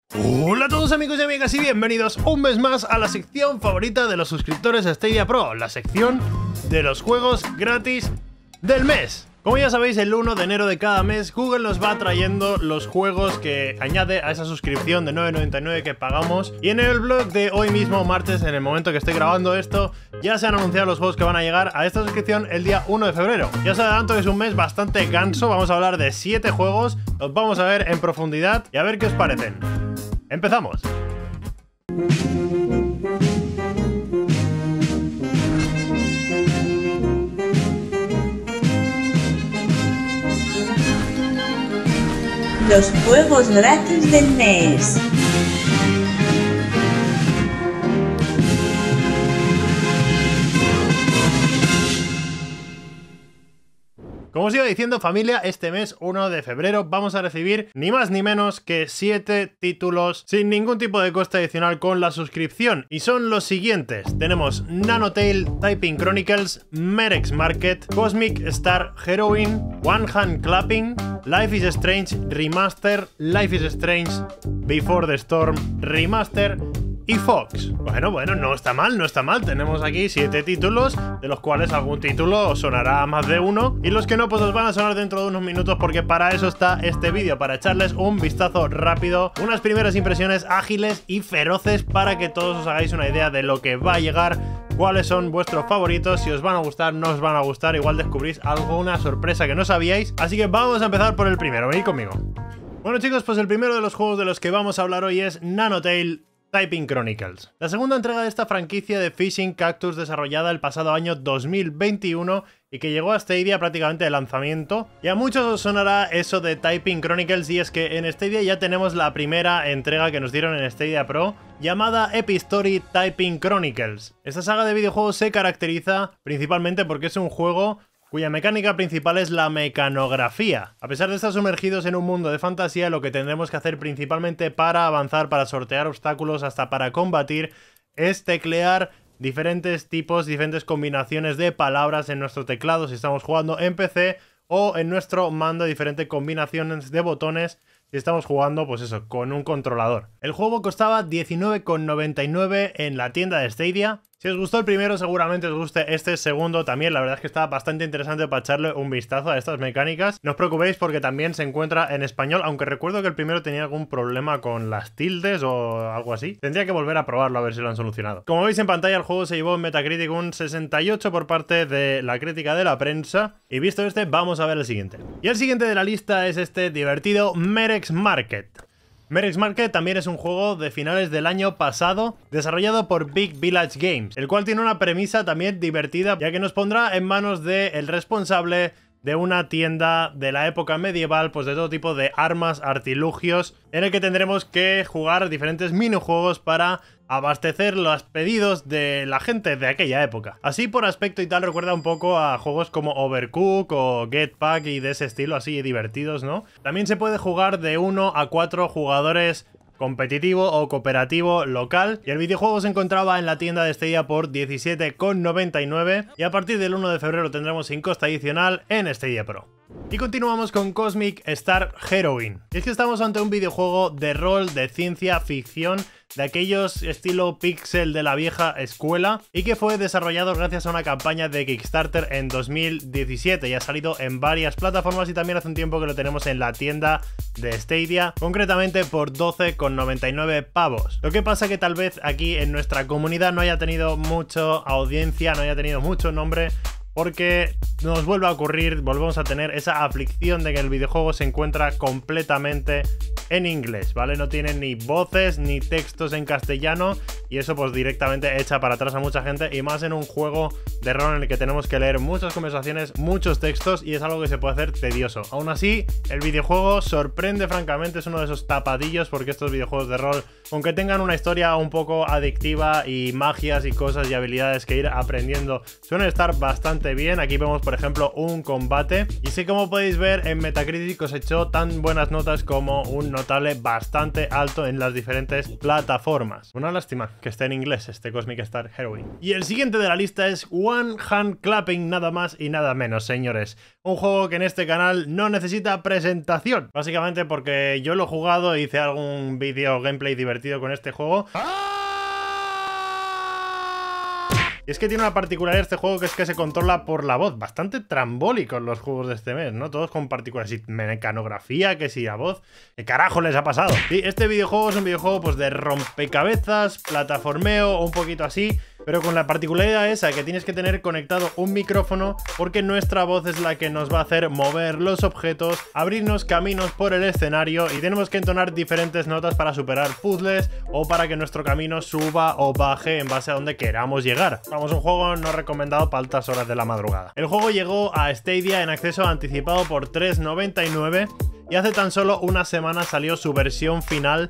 Hola a todos amigos y amigas y bienvenidos un mes más a la sección favorita de los suscriptores a Stadia Pro, la sección de los juegos gratis del mes. Como ya sabéis, el 1 de enero de cada mes Google nos va trayendo los juegos que añade a esa suscripción de 9,99 que pagamos. Y en el blog de hoy mismo, martes, en el momento que estoy grabando esto, ya se han anunciado los juegos que van a llegar a esta suscripción el día 1 de febrero. Ya os adelanto que es un mes bastante ganso, vamos a hablar de 7 juegos, los vamos a ver en profundidad y a ver qué os parecen. ¡Empezamos! Los juegos gratis del mes. Como os iba diciendo, familia, este mes 1 de febrero vamos a recibir ni más ni menos que 7 títulos sin ningún tipo de coste adicional con la suscripción. Y son los siguientes. Tenemos Nanotale Typing Chronicles, Merex Market, Cosmic Star Heroine, One Hand Clapping, Life is Strange Remaster, Life is Strange Before the Storm Remaster y Fox. Bueno, no está mal, no está mal. Tenemos aquí 7 títulos, de los cuales algún título os sonará más de uno, y los que no, pues os van a sonar dentro de unos minutos, porque para eso está este vídeo, para echarles un vistazo rápido, unas primeras impresiones ágiles y feroces, para que todos os hagáis una idea de lo que va a llegar, cuáles son vuestros favoritos, si os van a gustar, no os van a gustar, igual descubrís alguna sorpresa que no sabíais. Así que vamos a empezar por el primero, venid conmigo. Bueno chicos, pues el primero de los juegos de los que vamos a hablar hoy es Nanotale Typing Chronicles, la segunda entrega de esta franquicia de Fishing Cactus desarrollada el pasado año 2021 y que llegó a Stadia prácticamente de lanzamiento. Y a muchos os sonará eso de Typing Chronicles, y es que en Stadia ya tenemos la primera entrega que nos dieron en Stadia Pro, llamada Epistory Typing Chronicles. Esta saga de videojuegos se caracteriza principalmente porque es un juego cuya mecánica principal es la mecanografía. A pesar de estar sumergidos en un mundo de fantasía, lo que tendremos que hacer principalmente para avanzar, para sortear obstáculos, hasta para combatir, es teclear diferentes tipos, diferentes combinaciones de palabras en nuestro teclado si estamos jugando en PC, o en nuestro mando diferentes combinaciones de botones si estamos jugando, pues eso, con un controlador. El juego costaba 19,99 en la tienda de Stadia. Si os gustó el primero, seguramente os guste este segundo también. La verdad es que está bastante interesante para echarle un vistazo a estas mecánicas. No os preocupéis porque también se encuentra en español, aunque recuerdo que el primero tenía algún problema con las tildes o algo así. Tendría que volver a probarlo a ver si lo han solucionado. Como veis en pantalla, el juego se llevó en Metacritic un 68 por parte de la crítica de la prensa. Y visto este, vamos a ver el siguiente. Y el siguiente de la lista es este divertido Merex Market. Merex Market también es un juego de finales del año pasado, desarrollado por Big Village Games, el cual tiene una premisa también divertida, ya que nos pondrá en manos del responsable de una tienda de la época medieval, pues de todo tipo de armas, artilugios, en el que tendremos que jugar diferentes minijuegos para abastecer los pedidos de la gente de aquella época. Así por aspecto y tal recuerda un poco a juegos como Overcooked o Get Pack y de ese estilo, así divertidos, ¿no? También se puede jugar de 1 a 4 jugadores competitivo o cooperativo local, y el videojuego se encontraba en la tienda de Stadia por 17,99, y a partir del 1 de febrero lo tendremos sin coste adicional en Stadia Pro. Y continuamos con Cosmic Star Heroine. Y es que estamos ante un videojuego de rol de ciencia ficción, de aquellos estilo pixel de la vieja escuela, y que fue desarrollado gracias a una campaña de Kickstarter en 2017 y ha salido en varias plataformas, y también hace un tiempo que lo tenemos en la tienda de Stadia, concretamente por 12,99 pavos. Lo que pasa que tal vez aquí en nuestra comunidad no haya tenido mucha audiencia, no haya tenido mucho nombre, porque nos vuelve a ocurrir, volvemos a tener esa aflicción de que el videojuego se encuentra completamente en inglés, ¿vale? No tiene ni voces ni textos en castellano, y eso pues directamente echa para atrás a mucha gente, y más en un juego de rol en el que tenemos que leer muchas conversaciones, muchos textos, y es algo que se puede hacer tedioso. Aún así, el videojuego sorprende francamente, es uno de esos tapadillos, porque estos videojuegos de rol, aunque tengan una historia un poco adictiva y magias y cosas y habilidades que ir aprendiendo, suelen estar bastante bastante bien. Aquí vemos, por ejemplo, un combate. Y sí, como podéis ver, en Metacritic cosechó tan buenas notas como un notable bastante alto en las diferentes plataformas. Una lástima que esté en inglés este Cosmic Star Heroine. Y el siguiente de la lista es One Hand Clapping, nada más y nada menos, señores. Un juego que en este canal no necesita presentación. Básicamente porque yo lo he jugado e hice algún vídeo gameplay divertido con este juego. Y es que tiene una particularidad este juego, que es que se controla por la voz. Bastante trambólicos los juegos de este mes, ¿no? Todos con particularidades. Mecanografía, que si la voz. ¿Qué carajo les ha pasado? Sí, este videojuego es un videojuego pues de rompecabezas, plataformeo, un poquito así, pero con la particularidad esa que tienes que tener conectado un micrófono, porque nuestra voz es la que nos va a hacer mover los objetos, abrirnos caminos por el escenario, y tenemos que entonar diferentes notas para superar puzzles o para que nuestro camino suba o baje en base a donde queramos llegar. Vamos, un juego no recomendado para altas horas de la madrugada. El juego llegó a Stadia en acceso anticipado por $3,99 y hace tan solo una semana salió su versión final,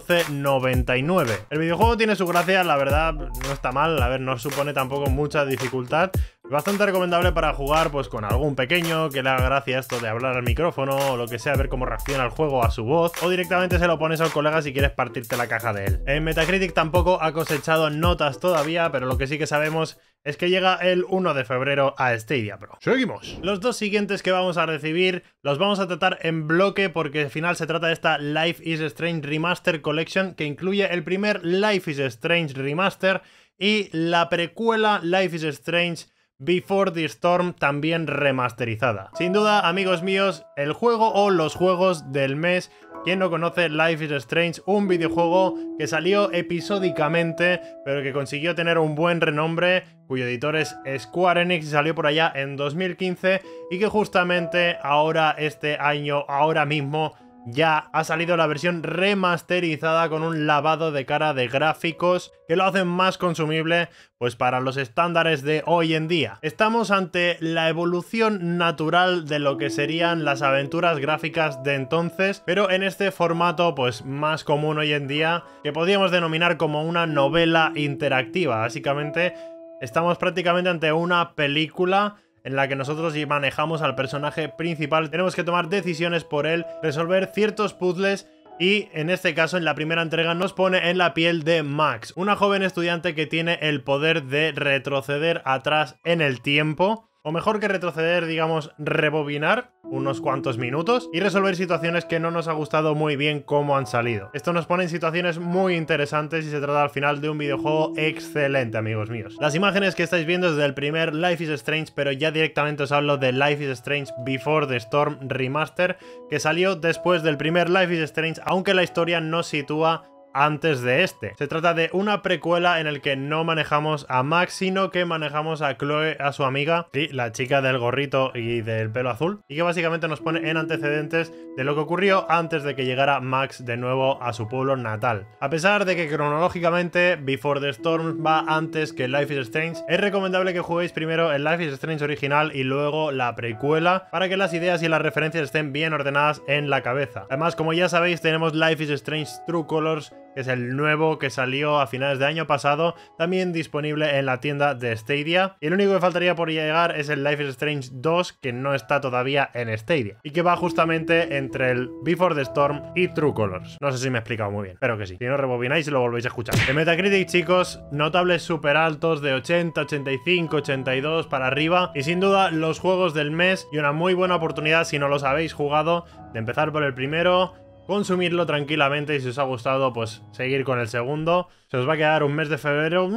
$14,99. El videojuego tiene su gracia, la verdad no está mal, a ver, no supone tampoco mucha dificultad. Bastante recomendable para jugar pues con algún pequeño que le haga gracia esto de hablar al micrófono o lo que sea, ver cómo reacciona el juego a su voz, o directamente se lo pones al colega si quieres partirte la caja de él. En Metacritic tampoco ha cosechado notas todavía, pero lo que sí que sabemos es que llega el 1 de febrero a Stadia Pro. Seguimos. Los dos siguientes que vamos a recibir los vamos a tratar en bloque, porque al final se trata de esta Life is Strange Remaster Collection, que incluye el primer Life is Strange Remaster y la precuela Life is Strange Before the Storm, también remasterizada. Sin duda, amigos míos, el juego o los juegos del mes. ¿Quién no conoce Life is Strange? Un videojuego que salió episódicamente, pero que consiguió tener un buen renombre, cuyo editor es Square Enix y salió por allá en 2015, y que justamente ahora, este año, ahora mismo, ya ha salido la versión remasterizada con un lavado de cara de gráficos que lo hacen más consumible pues para los estándares de hoy en día. Estamos ante la evolución natural de lo que serían las aventuras gráficas de entonces, pero en este formato pues más común hoy en día, que podríamos denominar como una novela interactiva. Básicamente estamos prácticamente ante una película en la que nosotros manejamos al personaje principal, tenemos que tomar decisiones por él, resolver ciertos puzzles, y en este caso en la primera entrega nos pone en la piel de Max, una joven estudiante que tiene el poder de retroceder atrás en el tiempo, o mejor que retroceder, digamos, rebobinar unos cuantos minutos y resolver situaciones que no nos ha gustado muy bien cómo han salido. Esto nos pone en situaciones muy interesantes y se trata al final de un videojuego excelente, amigos míos. Las imágenes que estáis viendo es del primer Life is Strange, pero ya directamente os hablo de Life is Strange Before the Storm Remaster, que salió después del primer Life is Strange, aunque la historia no sitúa antes de este. Se trata de una precuela en el que no manejamos a Max, sino que manejamos a Chloe, a su amiga, sí, la chica del gorrito y del pelo azul, y que básicamente nos pone en antecedentes de lo que ocurrió antes de que llegara Max de nuevo a su pueblo natal. A pesar de que cronológicamente Before the Storm va antes que Life is Strange, es recomendable que juguéis primero el Life is Strange original y luego la precuela, para que las ideas y las referencias estén bien ordenadas en la cabeza. Además, como ya sabéis, tenemos Life is Strange True Colors, que es el nuevo que salió a finales de año pasado, también disponible en la tienda de Stadia. Y el único que faltaría por llegar es el Life is Strange 2, que no está todavía en Stadia, y que va justamente entre el Before the Storm y True Colors. No sé si me he explicado muy bien, pero que sí. Si no, rebobináis y lo volvéis a escuchar. En Metacritic, chicos, notables súper altos de 80, 85, 82 para arriba, y sin duda los juegos del mes, y una muy buena oportunidad, si no los habéis jugado, de empezar por el primero, consumirlo tranquilamente, y si os ha gustado pues seguir con el segundo. Se os va a quedar un mes de febrero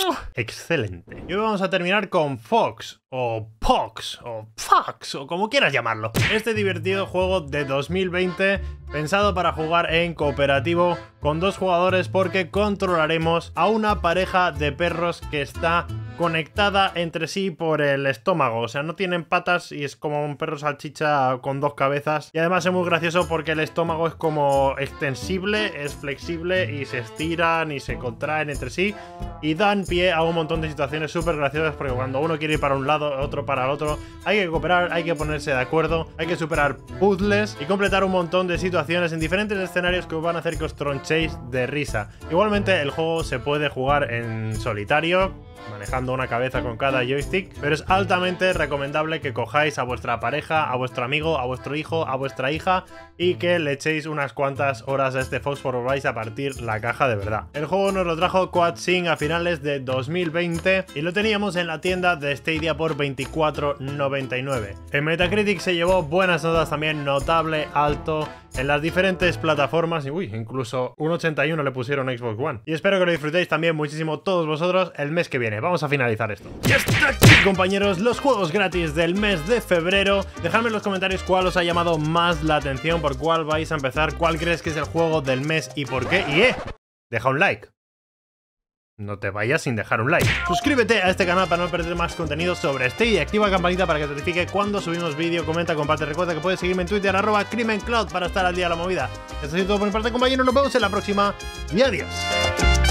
excelente. Y hoy vamos a terminar con Fox, o Pox, o Fox, o como quieras llamarlo. Este divertido juego de 2020, pensado para jugar en cooperativo con 2 jugadores, porque controlaremos a una pareja de perros que está conectada entre sí por el estómago. O sea, no tienen patas y es como un perro salchicha con 2 cabezas. Y además es muy gracioso porque el estómago es como extensible, es flexible y se estiran y se contraen entre sí. y dan pie a un montón de situaciones súper graciosas, porque cuando uno quiere ir para un lado, otro para el otro, hay que cooperar, hay que ponerse de acuerdo, hay que superar puzzles y completar un montón de situaciones en diferentes escenarios que os van a hacer que os tronchéis de risa. Igualmente el juego se puede jugar en solitario, manejando una cabeza con cada joystick, pero es altamente recomendable que cojáis a vuestra pareja, a vuestro amigo, a vuestro hijo, a vuestra hija y que le echéis unas cuantas horas a este Fox, porque vais a partir la caja de verdad. El juego nos lo trajo Quadsync a finales de 2020 y lo teníamos en la tienda de Stadia por 24,99. En Metacritic se llevó buenas notas también, notable, alto, en las diferentes plataformas y incluso un 81 le pusieron Xbox One. Y espero que lo disfrutéis también muchísimo todos vosotros el mes que viene. Vamos a finalizar esto. Y hasta aquí, compañeros, los juegos gratis del mes de febrero. Dejadme en los comentarios cuál os ha llamado más la atención, por cuál vais a empezar, cuál crees que es el juego del mes y por qué. Y deja un like. No te vayas sin dejar un like. Suscríbete a este canal para no perder más contenido sobre Stadia y activa la campanita para que te notifique cuando subimos vídeo, comenta, comparte. Recuerda que puedes seguirme en Twitter @CrimenCloud para estar al día de la movida. Esto ha sido todo por mi parte, compañeros. Nos vemos en la próxima y adiós.